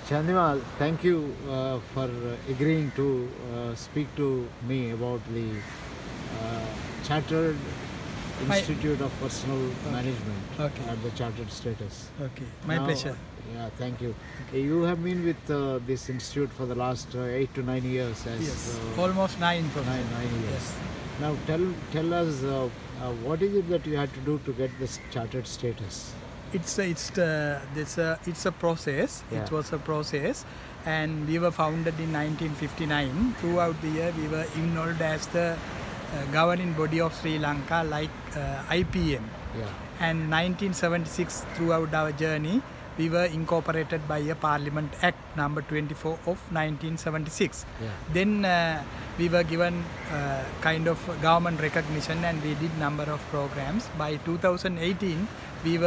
Chandima, thank you for agreeing to speak to me about the Chartered Institute of Personal Management at the Chartered status. Okay, my pleasure. Yeah, thank you. You have been with this institute for the last 8 to 9 years. Yes, almost 9. 9 years. Yes. Now tell us what is it that you had to do to get this chartered status? It's a process. Yeah. It was a process, and we were founded in 1959. Throughout the year, we were involved as the governing body of Sri Lanka, like IPM. Yeah. And 1976, throughout our journey, we were incorporated by a Parliament Act number 24 of 1976. Yeah. Then we were given kind of government recognition, and we did number of programs. By 2018, we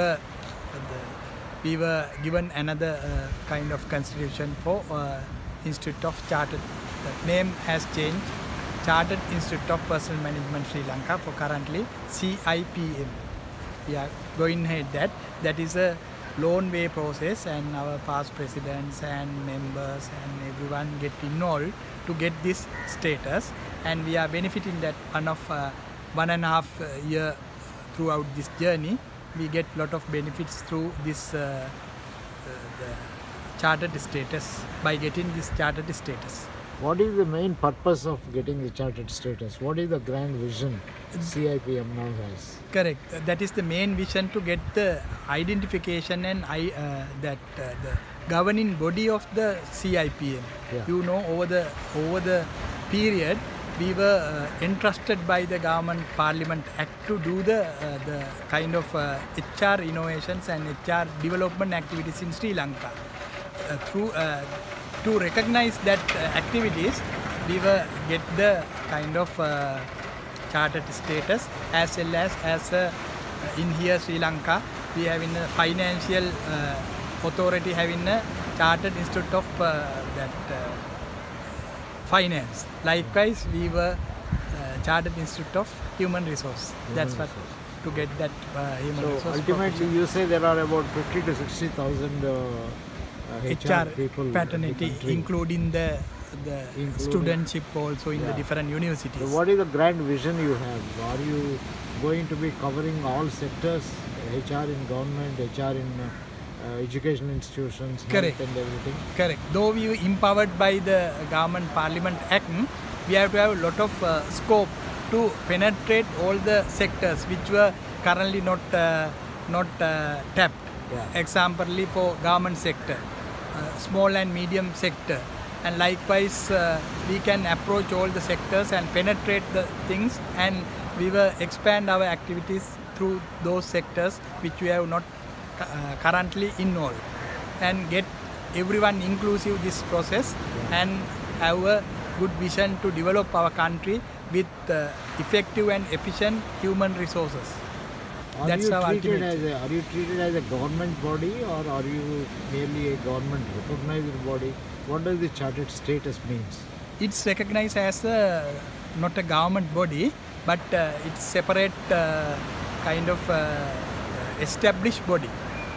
were given another kind of constitution for Institute of Chartered. The name has changed, Chartered Institute of Personal Management Sri Lanka, for currently CIPM. We are going ahead that is a long way process, and our past presidents and members and everyone get involved to get this status, and we are benefiting that 1.5 year throughout this journey. We get lot of benefits through this the chartered status, by getting this chartered status. What is the main purpose of getting the chartered status? What is the grand vision CIPM now has? Correct. That is the main vision, to get the identification and the governing body of the CIPM. Yeah. You know, over the period, we were entrusted by the government Parliament Act to do the kind of HR innovations and HR development activities in Sri Lanka. To recognize that activities, we were get the kind of chartered status, as well as in here Sri Lanka we have in a financial authority having a Chartered Institute of Finance. Likewise, we were Chartered Institute of Human Resource. That's what to get that human resource. So ultimately, you say there are about 50 to 60,000 HR people, paternity, including the studentship also in the different universities. So what is the grand vision you have? Are you going to be covering all sectors, HR in government, HR in educational institutions, Correct. health and everything? Correct. Though we were empowered by the Government Parliament Act, we have to have a lot of scope to penetrate all the sectors which were currently not tapped. Yeah. Example for government sector, small and medium sector, and likewise we can approach all the sectors and penetrate the things, and we will expand our activities through those sectors which we have not currently involved, and get everyone inclusive this process, and have a good vision to develop our country with effective and efficient human resources. Are you treated as a government body, or are you merely a government recognized body? What does the chartered status means? It's recognized as not a government body, but it's separate kind of established body.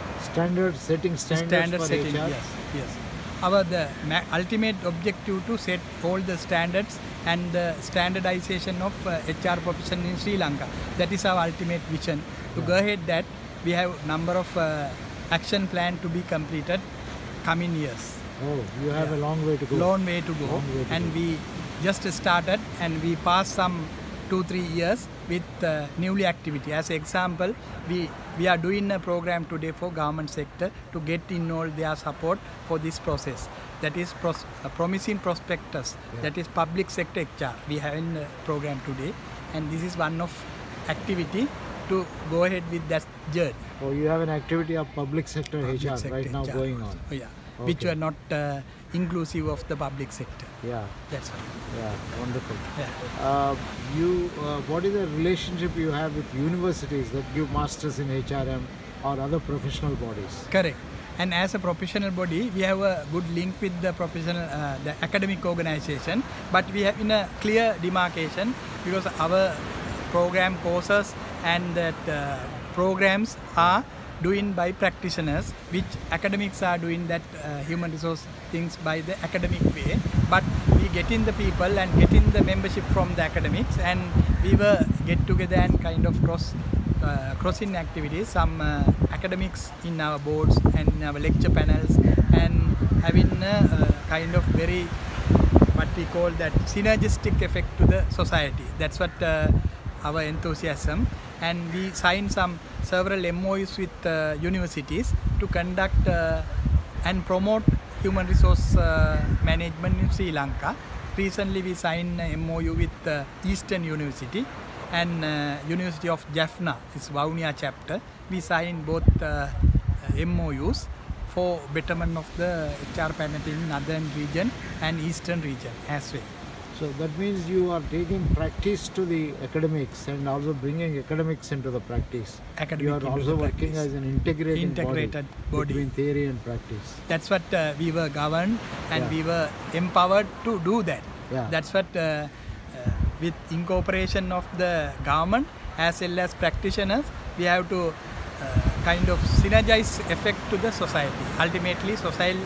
Setting standards for HR? Yes. Our ultimate objective to set all the standards and the standardization of HR profession in Sri Lanka. That is our ultimate vision. To go ahead that, we have number of action plan to be completed coming years. Oh, you have a long way to go. Long way to go. We just started, and we passed some 2-3 years with newly activity. As example, we are doing a program today for government sector to get in all their support for this process. That is promising prospectus. That is public sector HR. We have in a program today, and this is one of activity to go ahead with that journey. Oh, you have an activity of public sector HR right now going on. Oh, yeah. Okay. Which were not inclusive of the public sector. Yeah. That's right. Yeah, wonderful. Yeah. What is the relationship you have with universities that give masters in HRM or other professional bodies? Correct. And as a professional body, we have a good link with the professional, the academic organization, but we have in a clear demarcation, because our program courses and that programs are doing by practitioners, which academics are doing that human resource things by the academic way, but we getting the people and getting the membership from the academics, and we were get together and kind of crossing activities, some academics in our boards and in our lecture panels, and having a kind of very what we call that synergistic effect to the society. That's what our enthusiasm, and we signed several MOUs with universities to conduct and promote human resource management in Sri Lanka. Recently we signed a MOU with Eastern University and University of Jaffna, its Vaunia chapter. We signed both MOUs for betterment of the HR panel in Northern region and Eastern region as well. So that means you are taking practice to the academics and also bringing academics into the practice. You are also working as an integrated body between theory and practice. That's what we were governed, and we were empowered to do that. That's what with incorporation of the government as well as practitioners, we have to kind of synergize effect to the society. Ultimately,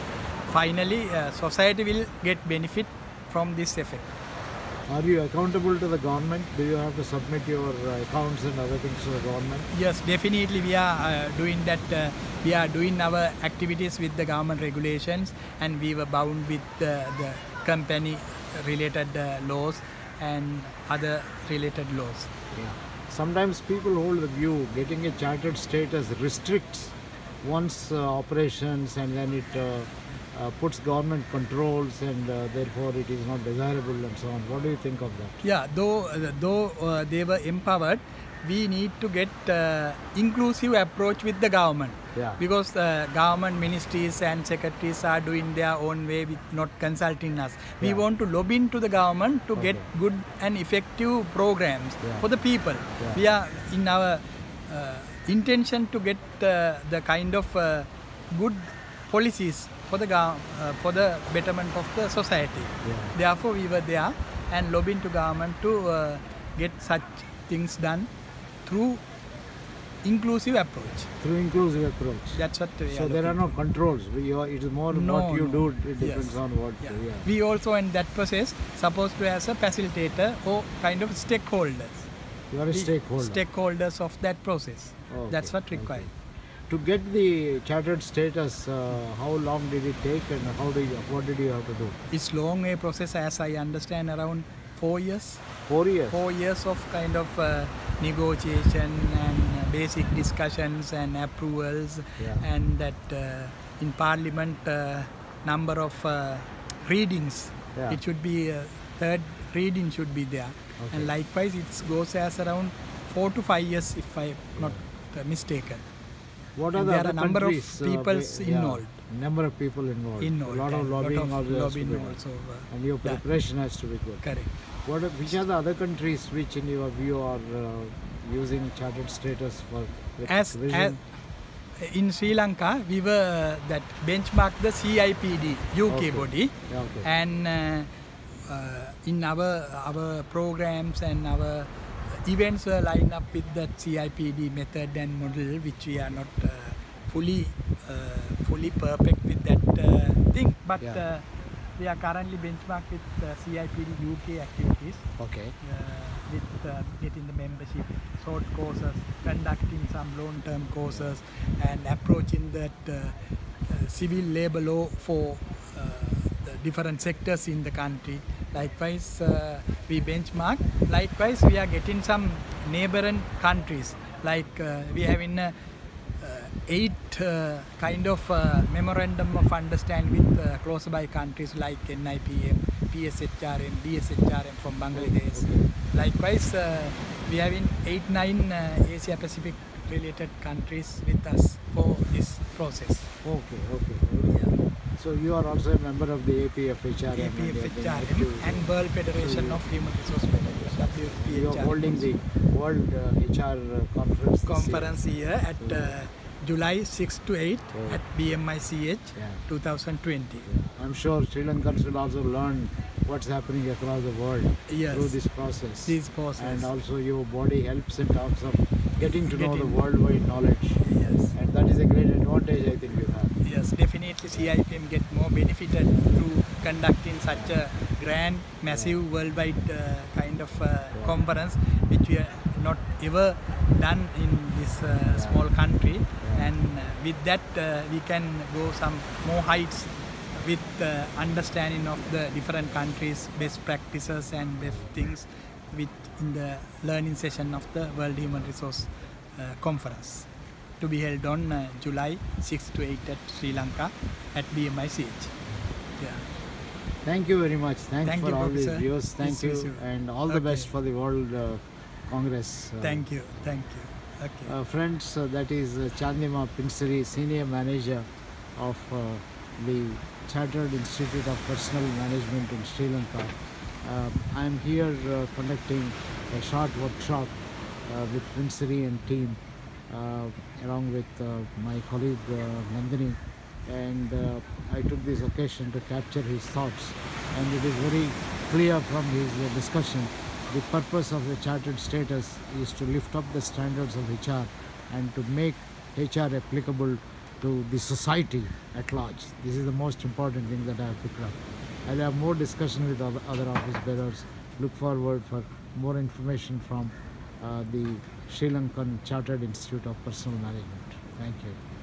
society will get benefit from this effect. Are you accountable to the government? Do you have to submit your accounts and other things to the government? Yes, definitely we are doing that. We are doing our activities with the government regulations, and we were bound with the company related laws and other related laws. Sometimes people hold the view getting a chartered status restricts one's operations, and then it puts government controls, and therefore it is not desirable and so on. What do you think of that? Yeah, though they were empowered, we need to get inclusive approach with the government. Because government ministries and secretaries are doing their own way with not consulting us. We want to lobby into the government to get good and effective programs for the people. We are in our intention to get the kind of good policies for the betterment of the society. Therefore, we were there and lobbying to government to get such things done through inclusive approach. That's what we So there are no controls. It is more what you do. It depends on what. We also in that process supposed to as a facilitator or kind of stakeholders. You are a stakeholder. Stakeholders of that process. That's what required. To get the chartered status, how long did it take, and what did you have to do? It's long a process, as I understand, around 4 years. 4 years? 4 years of kind of negotiation and basic discussions and approvals, and that in Parliament number of readings. It should be third reading should be there, and likewise it goes as around 4 to 5 years if I'm not mistaken. What are there the are number of people involved. Number of people involved. A lot of lobbying also. And your preparation has to be good. Correct. Which are the other countries which in your view are using chartered status for as in Sri Lanka, we were that benchmark the CIPD UK body, and in our programs and our events were lined up with that CIPD method and model, which we are not fully perfect with that thing, but we are currently benchmarked with CIPD UK activities. With getting the membership, short courses, conducting some long-term courses, and approaching that civil labor law for the different sectors in the country. Likewise, we benchmark. Likewise, we are getting some neighboring countries. Like we have in 8 kind of memorandum of understanding with close by countries like NIPM, PSHRM, DSHRM from Bangladesh. Likewise, we have in 8-9 Asia Pacific related countries with us for this process. So you are also a member of the APFHRM and World Federation of Human Resource Management, WFPHRM. You are holding the World HR Conference here at July 6 to 8 at BMICH 2020. I'm sure Sri Lankans will also learn what's happening across the world through this process. And also your body helps in terms of getting to know the worldwide knowledge. And that is is a great advantage I think you have. Yes, definitely CIPM get more benefited through conducting such a grand, massive, worldwide kind of conference, which we are not ever done in this small country. And with that, we can go some more heights with understanding of the different countries' best practices and best things in the learning session of the World Human Resource Conference, to be held on July 6 to 8 at Sri Lanka at BMICH. Yeah. Thank you very much. Thanks Thank for you, all these Professor. views. Thank Yes, you, yes, and all the best for the World Congress. Thank you. Okay. Friends, that is Chandima Pinsiri, Senior Manager of the Chartered Institute of Personal Management in Sri Lanka. I am here conducting a short workshop with Pinsiri and team, along with my colleague Nandini, and I took this occasion to capture his thoughts, and it is very clear from his discussion. The purpose of the chartered status is to lift up the standards of HR and to make HR applicable to the society at large. This is the most important thing that I have picked up. I'll have more discussion with other office bearers. Look forward for more information from the Sri Lankan Chartered Institute of Personal Management. Thank you.